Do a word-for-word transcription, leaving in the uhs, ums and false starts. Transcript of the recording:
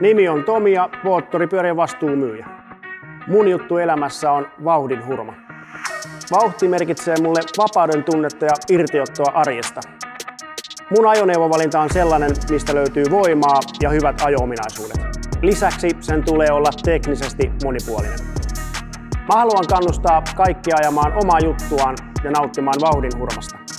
Nimi on Tomi ja moottoripyörien vastuumyyjä. Mun juttu elämässä on vauhdin hurma. Vauhti merkitsee mulle vapauden tunnetta ja irtiottoa arjesta. Mun ajoneuvovalinta on sellainen, mistä löytyy voimaa ja hyvät ajo-ominaisuudet. Lisäksi sen tulee olla teknisesti monipuolinen. Mä haluan kannustaa kaikkia ajamaan omaa juttuaan ja nauttimaan vauhdin hurmasta.